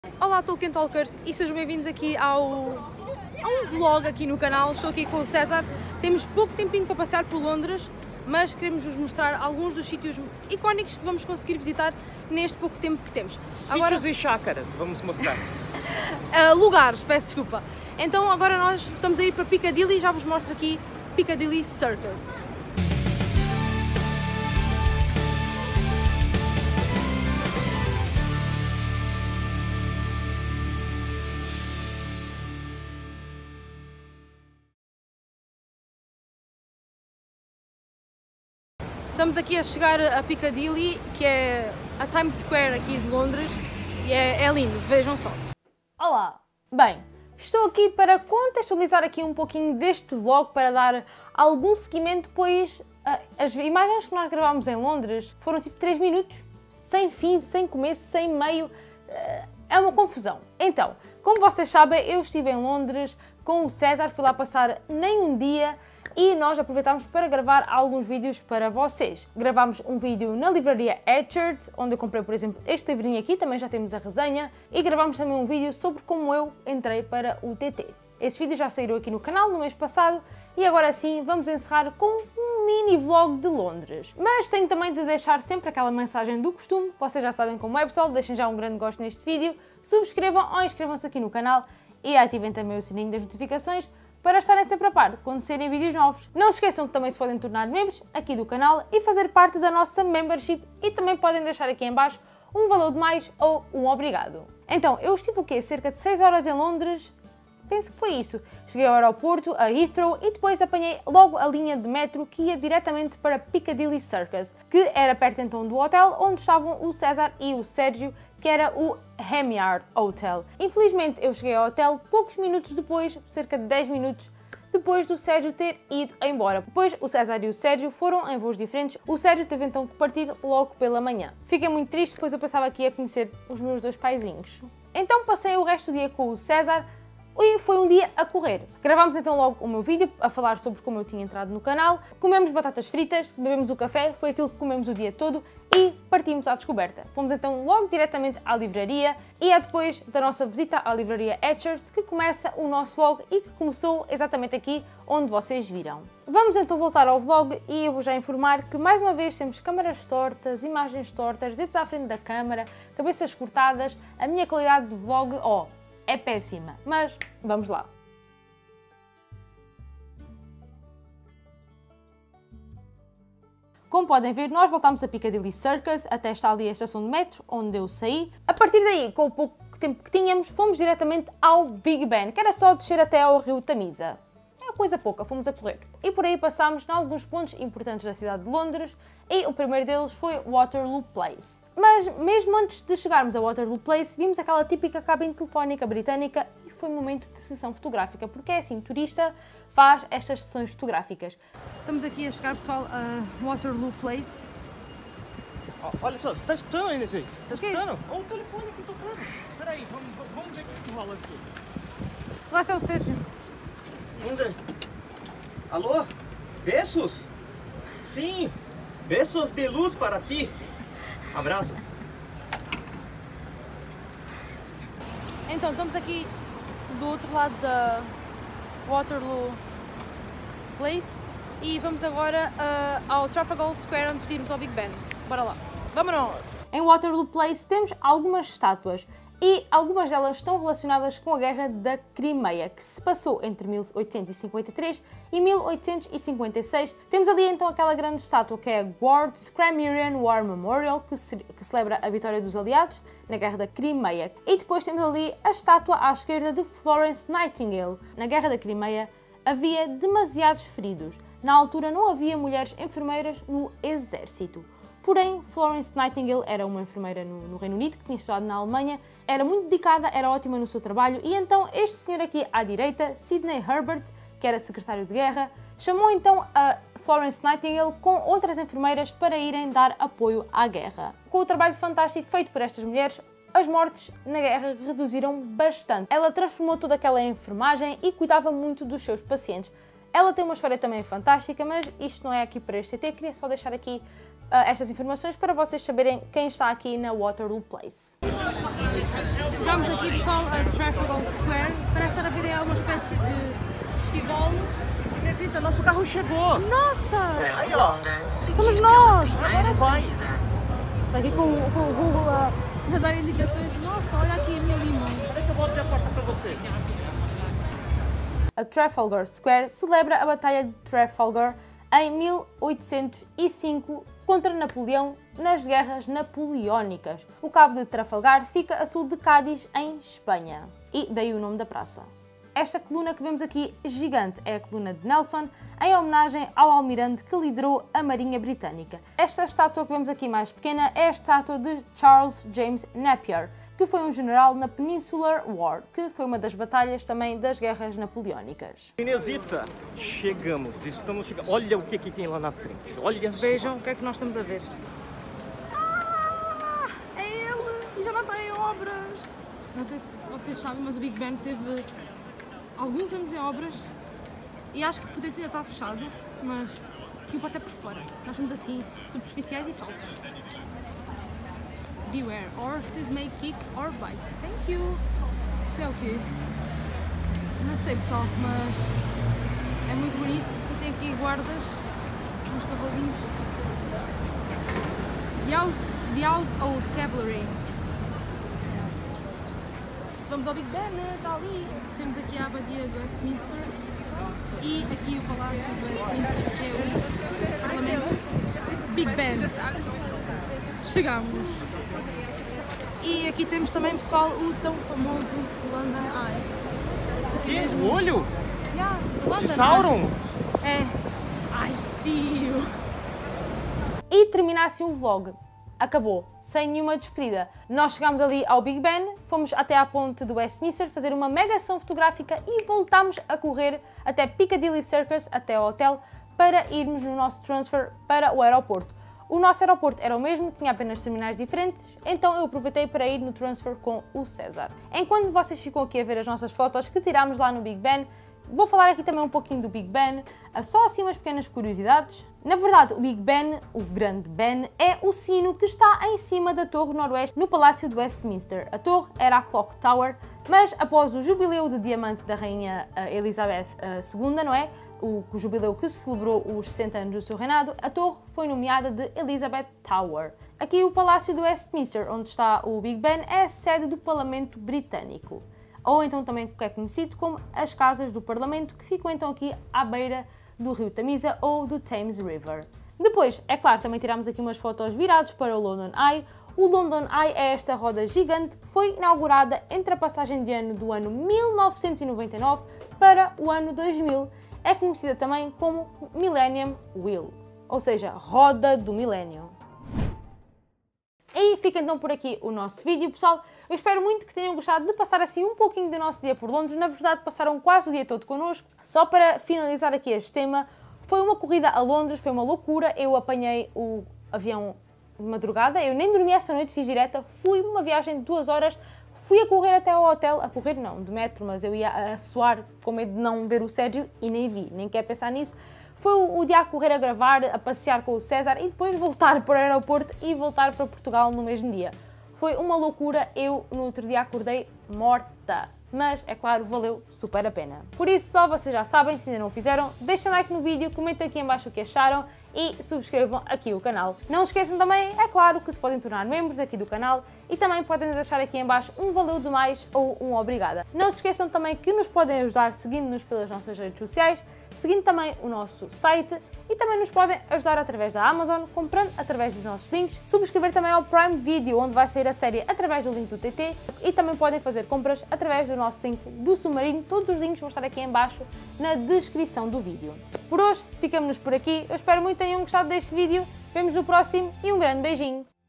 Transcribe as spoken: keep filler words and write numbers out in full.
Olá Tolkien Talkers e sejam bem-vindos aqui ao, a um vlog aqui no canal. Estou aqui com o César. Temos pouco tempinho para passear por Londres, mas queremos vos mostrar alguns dos sítios icónicos que vamos conseguir visitar neste pouco tempo que temos. Sítios agora, e chácaras, vamos mostrar. uh, lugares, peço desculpa. Então agora nós estamos a ir para Piccadilly e já vos mostro aqui Piccadilly Circus. Estamos aqui a chegar a Piccadilly, que é a Times Square aqui de Londres, e é, é lindo, vejam só. Olá! Bem, estou aqui para contextualizar aqui um pouquinho deste vlog, para dar algum seguimento, pois uh, as imagens que nós gravámos em Londres foram tipo três minutos, sem fim, sem começo, sem meio, uh, é uma confusão. Então, como vocês sabem, eu estive em Londres com o César, fui lá passar nem um dia, e nós aproveitámos para gravar alguns vídeos para vocês. Gravámos um vídeo na livraria Edgard, onde eu comprei, por exemplo, este livrinho aqui, também já temos a resenha, e gravámos também um vídeo sobre como eu entrei para o T T. Esses vídeos já saíram aqui no canal no mês passado, e agora sim vamos encerrar com um mini vlog de Londres. Mas tenho também de deixar sempre aquela mensagem do costume, vocês já sabem como é, pessoal, deixem já um grande gosto neste vídeo, subscrevam ou inscrevam-se aqui no canal e ativem também o sininho das notificações, para estarem sempre a par quando saírem vídeos novos. Não se esqueçam que também se podem tornar membros aqui do canal e fazer parte da nossa membership, e também podem deixar aqui em baixo um valor de mais ou um obrigado. Então, eu estive o quê? Cerca de seis horas em Londres, penso que foi isso. Cheguei ao aeroporto, a Heathrow, e depois apanhei logo a linha de metro que ia diretamente para Piccadilly Circus, que era perto então do hotel onde estavam o César e o Sérgio, que era o Hemyard Hotel. Infelizmente eu cheguei ao hotel poucos minutos depois, cerca de dez minutos depois do Sérgio ter ido embora. Depois o César e o Sérgio foram em voos diferentes, o Sérgio teve então que partir logo pela manhã. Fiquei muito triste, pois eu pensava que ia conhecer os meus dois paizinhos. Então passei o resto do dia com o César, e foi um dia a correr. Gravámos então logo o meu vídeo a falar sobre como eu tinha entrado no canal, comemos batatas fritas, bebemos o café, foi aquilo que comemos o dia todo e partimos à descoberta. Fomos então logo diretamente à livraria, e é depois da nossa visita à livraria Edgard que começa o nosso vlog, e que começou exatamente aqui onde vocês viram. Vamos então voltar ao vlog, e eu vou já informar que mais uma vez temos câmaras tortas, imagens tortas, dedos à frente da câmara, cabeças cortadas, a minha qualidade de vlog, ó, oh, é péssima, mas vamos lá. Como podem ver, nós voltámos a Piccadilly Circus, até está ali a estação de metro, onde eu saí. A partir daí, com o pouco tempo que tínhamos, fomos diretamente ao Big Ben, que era só descer até ao rio Tamisa. É coisa pouca, fomos a correr. E por aí passámos em alguns pontos importantes da cidade de Londres, e o primeiro deles foi Waterloo Place. Mas mesmo antes de chegarmos a Waterloo Place, vimos aquela típica cabine telefónica britânica, e foi um momento de sessão fotográfica, porque é assim, turista faz estas sessões fotográficas. Estamos aqui a chegar, pessoal, a Waterloo Place. Oh, olha só, você tá escutando aí nesse aí? Tá Okay. escutando? Olha o telefone aqui tocando. Espera aí, vamos, vamos ver o que rola aqui. Lá está o Sérgio. Vamos ver. Alô? Beijos? Sim, beijos de luz para ti. Abraços. Então, estamos aqui do outro lado da Waterloo Place e vamos agora uh, ao Trafalgar Square, antes de irmos ao Big Ben. Bora lá. Vamos! Em Waterloo Place temos algumas estátuas, e algumas delas estão relacionadas com a Guerra da Crimeia, que se passou entre mil oitocentos e cinquenta e três e mil oitocentos e cinquenta e seis. Temos ali então aquela grande estátua que é a Ward's Crimean War Memorial, que, ce que celebra a vitória dos aliados na Guerra da Crimeia. E depois temos ali a estátua à esquerda de Florence Nightingale. Na Guerra da Crimeia havia demasiados feridos. Na altura não havia mulheres enfermeiras no exército. Porém, Florence Nightingale era uma enfermeira no, no Reino Unido, que tinha estudado na Alemanha, era muito dedicada, era ótima no seu trabalho, e então este senhor aqui à direita, Sidney Herbert, que era secretário de guerra, chamou então a Florence Nightingale com outras enfermeiras para irem dar apoio à guerra. Com o trabalho fantástico feito por estas mulheres, as mortes na guerra reduziram bastante. Ela transformou toda aquela enfermagem e cuidava muito dos seus pacientes. Ela tem uma história também fantástica, mas isto não é aqui para este T T, queria só deixar aqui estas informações para vocês saberem quem está aqui na Waterloo Place. Chegamos aqui, pessoal, a Trafalgar Square. Parece estar a ver alguma espécie de festival. Rita, nosso carro chegou! Nossa! Aí, ó. Somos nós! Agora vai! Está aqui com, com o Google a, a dar indicações. Nossa, olha aqui a minha limão. Deixa eu voltar a porta para você. A Trafalgar Square celebra a Batalha de Trafalgar em mil oitocentos e cinco contra Napoleão nas Guerras Napoleónicas. O Cabo de Trafalgar fica a sul de Cádiz, em Espanha. E daí o nome da praça. Esta coluna que vemos aqui, gigante, é a coluna de Nelson, em homenagem ao almirante que liderou a Marinha Britânica. Esta estátua que vemos aqui mais pequena é a estátua de Charles James Napier, que foi um general na Peninsular War, que foi uma das batalhas também das Guerras Napoleónicas. Inesita, chegamos, estamos chegando. Olha o que, que tem lá na frente, olha só. Vejam o que é que nós estamos a ver. Ah, é ele! E já não está em obras! Não sei se vocês sabem, mas o Big Ben teve alguns anos em obras e acho que poderia ainda estar fechado, mas o que importa é por fora. Nós somos assim, superficiais e falsos. Beware, horses may kick or bite. Thank you! Isto é o quê? Não sei, pessoal, mas é muito bonito. E tem aqui guardas, uns cavalinhos. The House, the House Old Cavalry. Vamos ao Big Ben, está ali. Temos aqui a abadia de Westminster e aqui o palácio de Westminster, que é o parlamento. Big Ben. Chegamos. E aqui temos também, pessoal, o tão famoso London Eye. Que? O olho? Yeah, de London De Sauron? Eye. É. I see you. E termina assim o vlog. Acabou, sem nenhuma despedida. Nós chegámos ali ao Big Ben, fomos até à ponte do Westminster fazer uma mega ação fotográfica e voltámos a correr até Piccadilly Circus, até ao hotel, para irmos no nosso transfer para o aeroporto. O nosso aeroporto era o mesmo, tinha apenas terminais diferentes, então eu aproveitei para ir no transfer com o César. Enquanto vocês ficam aqui a ver as nossas fotos que tirámos lá no Big Ben, vou falar aqui também um pouquinho do Big Ben, só assim umas pequenas curiosidades. Na verdade, o Big Ben, o Grande Ben, é o sino que está em cima da Torre Noroeste no Palácio de Westminster. A torre era a Clock Tower, mas após o jubileu de diamante da Rainha Elizabeth segunda, não é? O, o jubileu que celebrou os sessenta anos do seu reinado, a torre foi nomeada de Elizabeth Tower. Aqui o Palácio de Westminster, onde está o Big Ben, é a sede do Parlamento Britânico. Ou então também é conhecido como as Casas do Parlamento, que ficam então aqui à beira do rio Tamisa ou do Thames River. Depois, é claro, também tiramos aqui umas fotos virados para o London Eye. O London Eye é esta roda gigante que foi inaugurada entre a passagem de ano do ano mil novecentos e noventa e nove para o ano dois mil. É conhecida também como Millennium Wheel, ou seja, roda do milénio. E fica então por aqui o nosso vídeo, pessoal. Eu espero muito que tenham gostado de passar assim um pouquinho do nosso dia por Londres. Na verdade, passaram quase o dia todo connosco. Só para finalizar aqui este tema, foi uma corrida a Londres, foi uma loucura. Eu apanhei o avião de madrugada, eu nem dormi essa noite, fiz direta. Fui uma viagem de duas horas, fui a correr até ao hotel, a correr não, de metro, mas eu ia a suar com medo de não ver o Sérgio e nem vi, nem quero pensar nisso. Foi o dia a correr, a gravar, a passear com o César e depois voltar para o aeroporto e voltar para Portugal no mesmo dia. Foi uma loucura, eu no outro dia acordei morta, mas é claro, valeu super a pena. Por isso, pessoal, vocês já sabem, se ainda não o fizeram, deixem like no vídeo, comentem aqui em baixo o que acharam e subscrevam aqui o canal. Não se esqueçam também, é claro, que se podem tornar membros aqui do canal e também podem deixar aqui em baixo um valeu demais ou um obrigada. Não se esqueçam também que nos podem ajudar seguindo-nos pelas nossas redes sociais, seguindo também o nosso site e também nos podem ajudar através da Amazon, comprando através dos nossos links, subscrever também ao Prime Video, onde vai sair a série através do link do T T e também podem fazer compras através do nosso link do Submarino. Todos os links vão estar aqui em baixo na descrição do vídeo. Por hoje, ficamos por aqui. Eu espero muito que tenham gostado deste vídeo. Vemos no próximo e um grande beijinho!